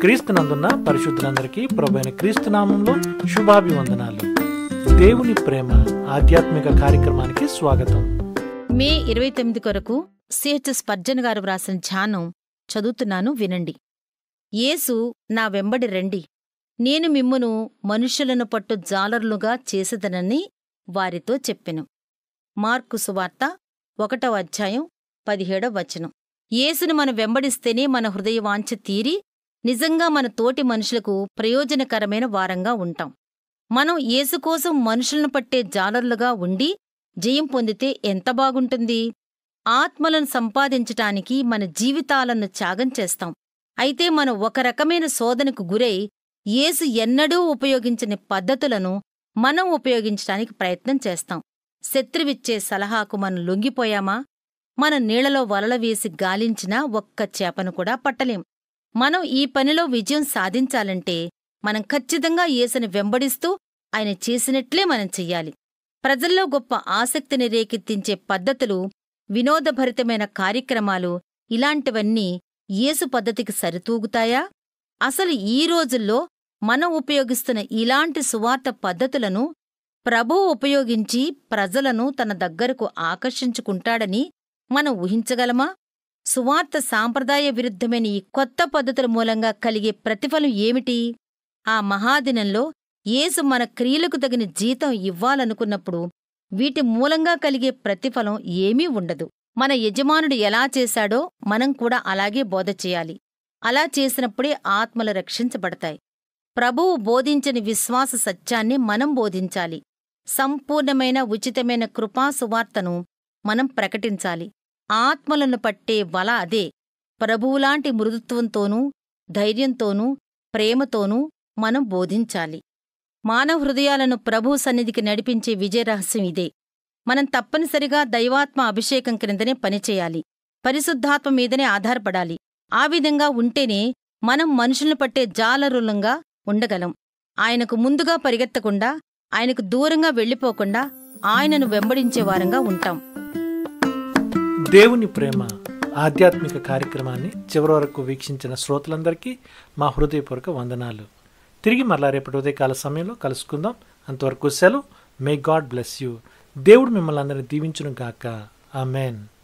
క్రీస్తునందున్న పరిశుద్ధులందరికీ ప్రభువైన క్రీస్తు నామంలో శుభాభివందనాలు. దేవుని ప్రేమ ఆధ్యాత్మిక కార్యక్రమానికి స్వాగతం. మే 29 కొరకు సిహెచ్ స్పర్జన్ గారు వ్రాసిన ధ్యానం చదువుతున్నాను, వినండి. యేసు నా వెంబడి రండి, నేను మిమ్మును మనుష్యులను పట్టు జాలరులుగా చేసేదనని వారితో చెప్పెను. మార్కు సువార్త 1వ అధ్యాయం 17వ వచనం. యేసును మనం వెంబడిస్తేనే మన హృదయవాంఛ తీరి నిజంగా మన తోటి మనుషులకు ప్రయోజనకరమైన వారంగా ఉంటాం. మనం యేసు కోసం మనుషులను పట్టే జాలరులుగా ఉండి జయం పొందితే ఎంత బాగుంటుంది. ఆత్మలను సంపాదించటానికి మన జీవితాలను త్యాగం చేస్తాం. అయితే మనం ఒక రకమైన శోధనకు గురై యేసు ఎన్నడూ ఉపయోగించని పద్ధతులను మనం ఉపయోగించటానికి ప్రయత్నం చేస్తాం. శత్రువిచ్చే సలహాకు మనం లొంగిపోయామా? మన నీళ్లలో వలల వేసి గాలించినా ఒక్క చేపను కూడా పట్టలేం. మనం ఈ పనిలో విజయం సాధించాలంటే మనం ఖచ్చితంగా యేసుని వెంబడిస్తూ ఆయన చేసినట్లే మనం చెయ్యాలి. ప్రజల్లో గొప్ప ఆసక్తిని రేకెత్తించే పద్ధతులు, వినోదభరితమైన కార్యక్రమాలు, ఇలాంటివన్నీ యేసు పద్ధతికి సరితూగుతాయా? అసలు ఈ రోజుల్లో మనం ఉపయోగిస్తున్న ఇలాంటి సువార్త పద్ధతులను ప్రభువు ఉపయోగించి ప్రజలను తన దగ్గరకు ఆకర్షించుకుంటాడని మనం ఊహించగలమా? సువార్త సాంప్రదాయ విరుద్ధమైన ఈ కొత్త పద్ధతుల మూలంగా కలిగే ప్రతిఫలం ఏమిటి? ఆ మహాదినంలో యేసు మన క్రియలకు తగిన జీతం ఇవ్వాలనుకున్నప్పుడు వీటి మూలంగా కలిగే ప్రతిఫలం ఏమీ ఉండదు. మన యజమానుడు ఎలా చేశాడో మనం కూడా అలాగే బోధ చేయాలి. అలా చేసినప్పుడే ఆత్మలు రక్షించబడతాయి. ప్రభువు బోధించని విశ్వాస సత్యాన్ని మనం బోధించాలి. సంపూర్ణమైన ఉచితమైన కృపా సువార్తను మనం ప్రకటించాలి. ఆత్మలను పట్టే వల అదే. ప్రభువులాంటి మృదుత్వంతోనూ ధైర్యంతోనూ ప్రేమతోనూ మనం బోధించాలి. మానవ హృదయాలను ప్రభువు సన్నిధికి నడిపించే విజయరహస్యం ఇదే. మనం తప్పనిసరిగా దైవాత్మ అభిషేకం క్రిందనే పనిచేయాలి. పరిశుద్ధాత్మ మీదనే ఆధారపడాలి. ఆ విధంగా ఉంటేనే మనం మనుషులను పట్టే జాలరులంగా ఉండగలం. ఆయనకు ముందుగా పరిగెత్తకుండా, ఆయనకు దూరంగా వెళ్ళిపోకుండా ఆయనను వెంబడించేవారంగా ఉంటాం. దేవుని ప్రేమ ఆధ్యాత్మిక కార్యక్రమాన్ని చివరి వరకు వీక్షించిన శ్రోతలందరికీ మా హృదయపూర్వక వందనాలు. తిరిగి మరలా రేపటి ఉదయకాల సమయంలో కలుసుకుందాం. అంతవరకు సెలవు. May God bless you. దేవుడు మిమ్మల్ని అందరినీ దీవించును గాక. ఆమెన్.